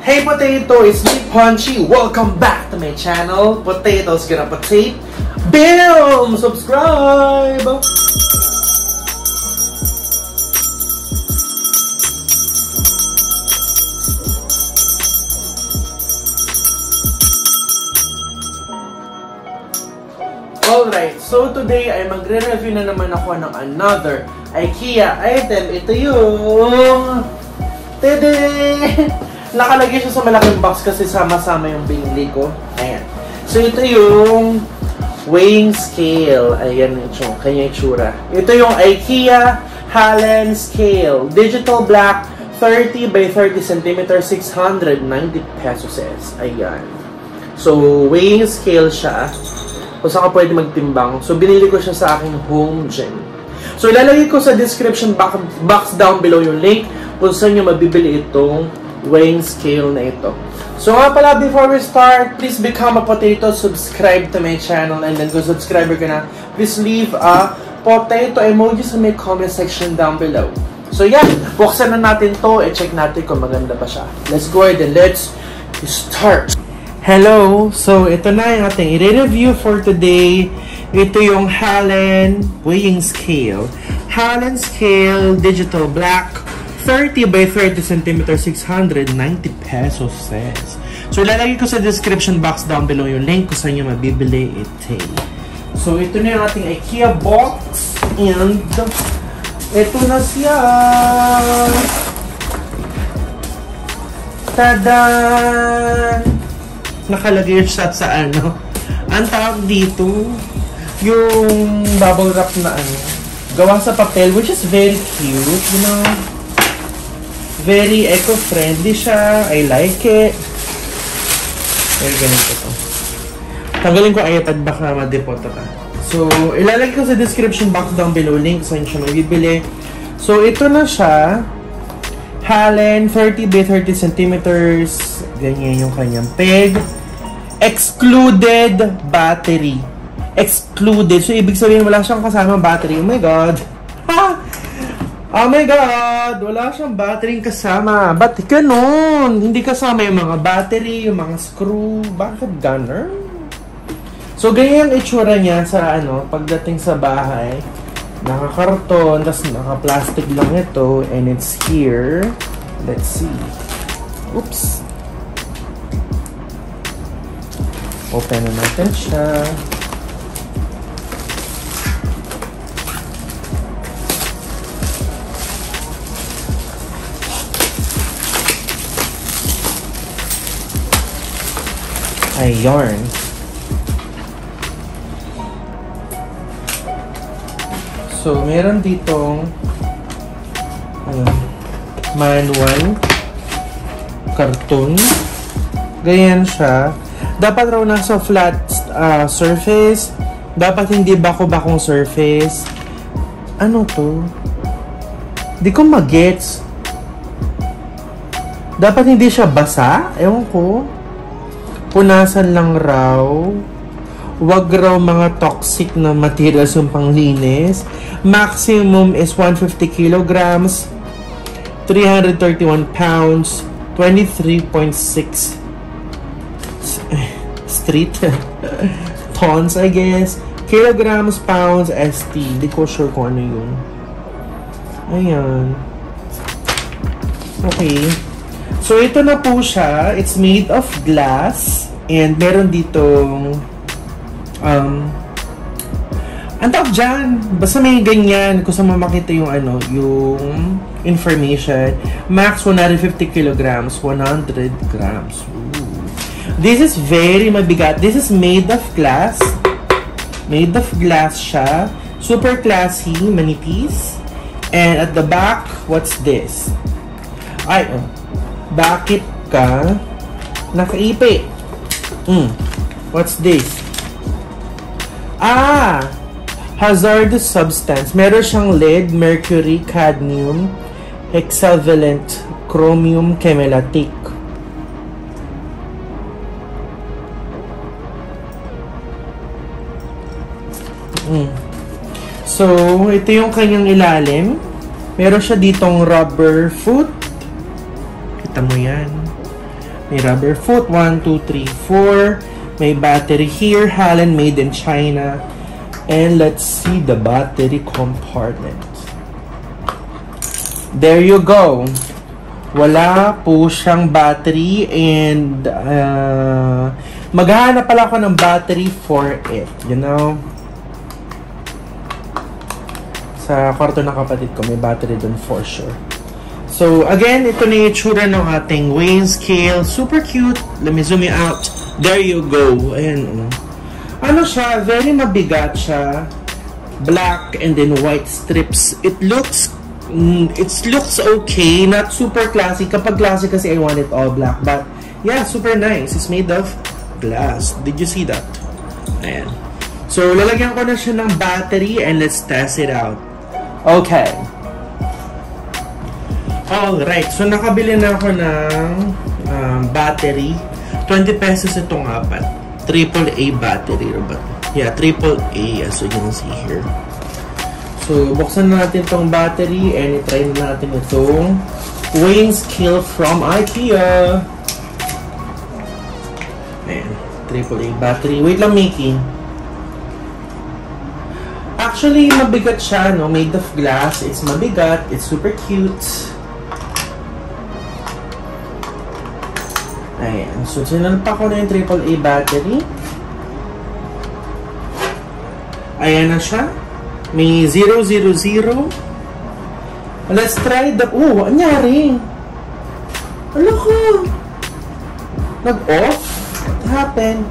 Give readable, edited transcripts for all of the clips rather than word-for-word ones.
Hey potato, it's me Punchy. Welcome back to my channel. Potatoes gonna potato. Bam! Subscribe! Alright, so today ay magre-review na naman ako ng another IKEA item. Ito yung... Tada! Nakalagay siya sa malaking box kasi sama-sama yung binili ko. Ayan. So ito yung weighing scale. Ayan yung kanya itsura. Ito yung IKEA Hallen Scale. Digital black, 30 by 30 cm, 690 pesos. Ayan. So, weighing scale siya. Kung saan ka pwede magtimbang. So, binili ko siya sa aking home gym. So, ilalagay ko sa description box down below yung link kung saan nyo mabibili itong weighing scale na ito. So, nga pala, before we start, please become a potato, subscribe to my channel, and then kung subscriber ka na, please leave a potato emoji sa may comment section down below. So, yan. Buksan na natin to. I-check natin kung maganda pa siya. Let's go ahead and let's start. Hello! So, ito na yung ating i-review for today. Ito yung Hallen weighing scale. Hallen scale, digital black, 30 by 30 cm, 690 pesos. So, ilalagay ko sa description box down below yung link kung saan nyo mabibili ito. So, ito na yung ating IKEA box. And, ito na siya! Tada! Nakalagay siya sa ano. Ang tawag dito, yung bubble wrap na ano, gawa sa papel, which is very cute, you know. Very eco-friendly siya. I like it. Very ganito to. Tanggalin ko iPad, baka madepoto ka. So, ilalagay ko sa description box down below link saan siya mabibili. So, ito na siya. Hallen, 30 by 30 centimeters. Ganyan yung kanyang peg. Excluded battery. Excluded. So, ibig sabihin, wala siyang kasama battery. Oh my God. Ha! Oh my God! Wala siyang battery kasama. Ba't ganun? Hindi kasama yung mga battery, yung mga screw. Bakit ganun? So, ganyan yung itsura niya sa ano, pagdating sa bahay. Naka-karton, tas naka-plastic lang ito. And it's here. Let's see. Oops. Open na natin siya. Ayan. So, meron ditong manual, karton. Ganyan siya. Dapat raw nasa flat surface. Dapat hindi bako-bakong surface. Ano to? Di ko magets. Dapat hindi siya basa? Ewan ko. Punasan lang raw. Wag raw mga toxic na materials yung panglinis. Maximum is 150 kilograms, 331 pounds, 23.6 street tons, I guess. Kilograms, pounds, ST. Hindi ko sure kung ano yun. Ayan. Okay. So, ito na po siya. It's made of glass. And meron ditong ang tawag dyan. Basta may ganyan. Kung saan makita yung ano, yung information. Max 150 kilograms, 100 grams. Ooh. This is very mabigat. This is made of glass. Made of glass siya. Super classy, manipis. And at the back, what's this? Ay, bakit ka nakaipi? What's this? Ah! Hazardous substance. Meron siyang lead, mercury, cadmium, hexavalent, chromium, chemelatic. So, ito yung kanyang ilalim. Meron siya ditong rubber foot. Kita mo yan. May rubber foot. 1, 2, 3, 4. May battery here. Hallen, made in China. And let's see the battery compartment. There you go. Wala po siyang battery and maghahanap pala ako ng battery for it. You know? Sa kwarto ng kapatid ko, may battery dun for sure. So, again, ito na yung itsura ng ating weighing scale. Super cute. Let me zoom you out. There you go. Ayan. Ano siya? Very mabigat siya. Black and then white strips. It looks okay. Not super classy. Kapag classy kasi I want it all black. But, yeah, super nice. It's made of glass. Did you see that? Ayan. So, lalagyan ko na siya ng battery and let's test it out. Okay. Alright, so nakabili na ako ng battery. 20 pesos itong apat. AAA battery. Yeah, AAA as you can see here. So, buksan na natin itong battery and i-try na natin itong weighing scale from IKEA. Ayan, AAA battery. Wait lang, Mickey. Actually, mabigat siya, no? Made of glass. It's mabigat. It's super cute. Ayan. So, sinalpa ko na yung AAA battery. Ayan na siya. May 000. Let's try the... Oh, anyari? Ano ko? Nag-off? What happened?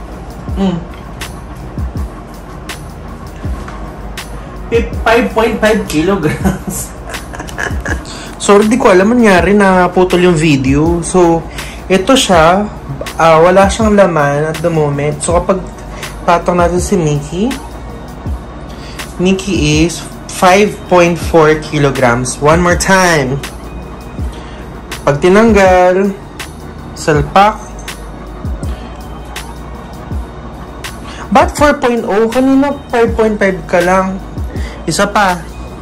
5.5 kilograms. Sorry, di ko alam nangyari na putol yung video. So, ito siya. Wala siyang laman at the moment. So, kapag patong natin si Mickey is 5.4 kilograms. One more time. Pag tinanggal, salpak. Ba't 4.0? Kanina 5.5 ka lang. Isa pa.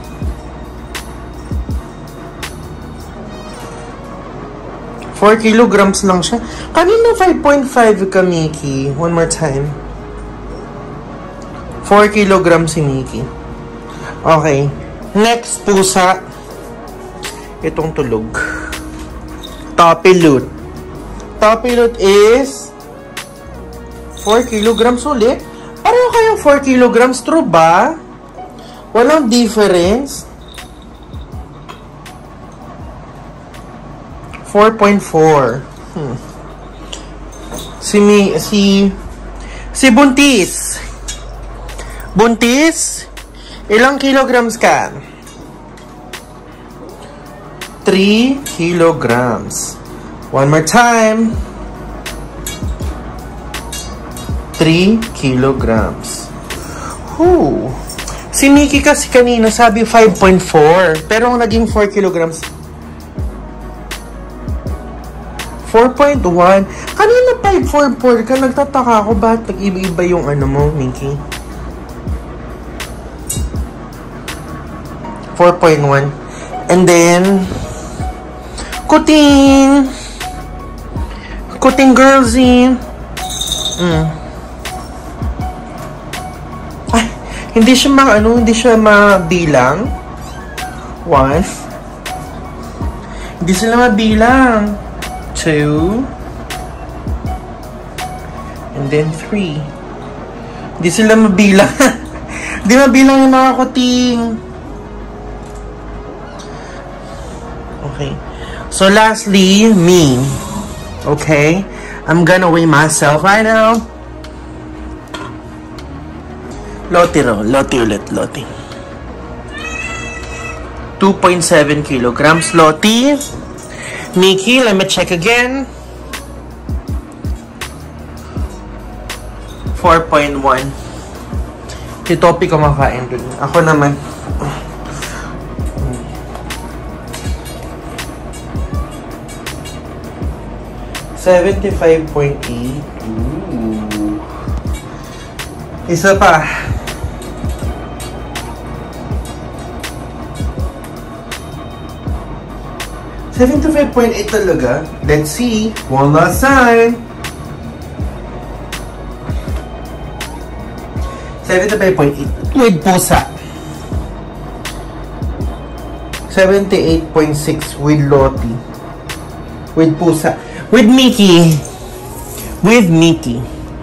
Four kilograms lang siya. Kanina 5.5 ka, Mickey. One more time. 4 kilograms si Mickey. Okay. Next, pusa. Itong tulog. Topilut. Topilut is 4 kilograms ulit. Pareho kayong 4 kilograms. True ba? Walang difference. 4.4. Si Buntis. Buntis, ilang kilograms ka? 3 kilograms. One more time. 3 kilograms. Whew. Si Mickey kasi kanina sabi 5.4. Pero naging 4 kilograms. 4.1. Kanina 5.4 ka. Nagtataka ako ba't nag-iba-iba yung ano mo, Mickey? 4.1. And then, Kuting girlsy. Ay, hindi siya hindi siya mabilang. 1. Hindi sila mabilang. 2. And then 3. Hindi sila mabilang. Hindi mabilang yung mga kuting. Okay. So lastly, me. Okay? I'm gonna weigh myself right now. Loti ulit. 2.7 kilograms. Loti. Mickey, let me check again. 4.1. Si Topi kumakain dun. Ako naman. 75.8. Ooh. Isa pa. 75.8 talaga. Let's see. One last time. 75.8 with pusa. 78.6 with Lottie. With pusa. With Mickey. With Mickey.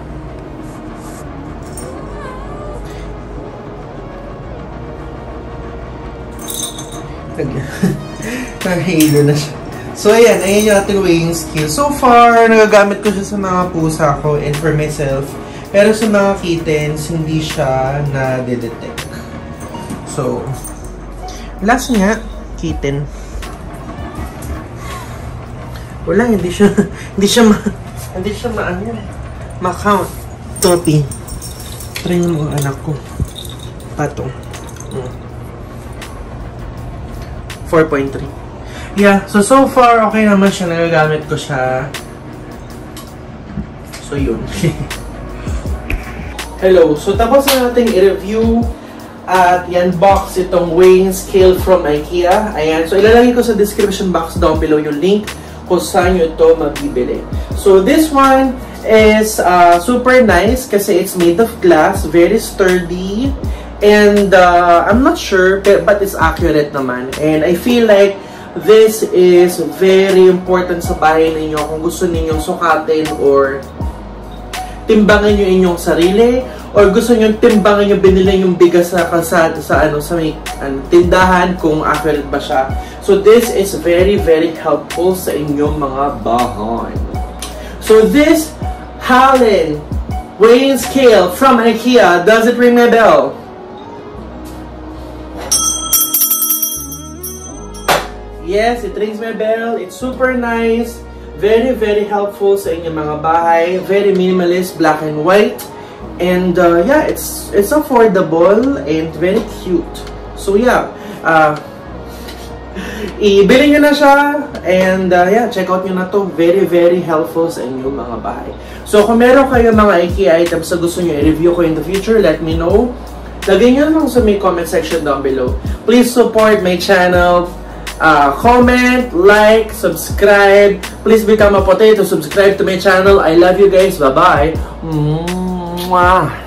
Nahilo na siya. So, ayan yung ating weighing scale. So far, nagagamit ko siya sa mga pusa ko and for myself. Pero sa mga kittens, hindi siya na-detect. So, last nga, kitten. Wala, hindi siya ma-count. Topi. Try mo ang anak ko. Patong. 4.3. Yeah, so far, okay naman siya. Nagagamit ko siya. So, yun. Hello. So, tapos na natin i-review at i-unbox itong weighing scale from IKEA. Ayan. So, ilalagay ko sa description box down below yung link kung saan nyo ito mabibili. So, this one is super nice kasi it's made of glass. Very sturdy. And I'm not sure, but it's accurate naman. And I feel like this is very important sa bahay ninyo kung gusto ninyong sukatin or timbangan nyo inyong sarili, or gusto nyo timbangan nyo binili yung bigas na kalsada sa may tindahan kung accurate ba siya. So this is very, very helpful sa inyong mga bahay. So this Hallen weighing scale from IKEA, does it ring my bell? Yes, it rings my bell. It's super nice. Very, very helpful sa inyong mga bahay. Very minimalist, black and white. And yeah, it's affordable and very cute. So yeah, ibili nyo na siya. And yeah, check out nyo na to. Very, very helpful sa inyong mga bahay. So kung meron kayo mga IKEA items na gusto nyo i-review ko in the future, let me know. Lagay nyo lang sa may comment section down below. Please support my channel. Comment, like, subscribe. Please become a potato. Subscribe to my channel. I love you guys. Bye-bye. Mwah.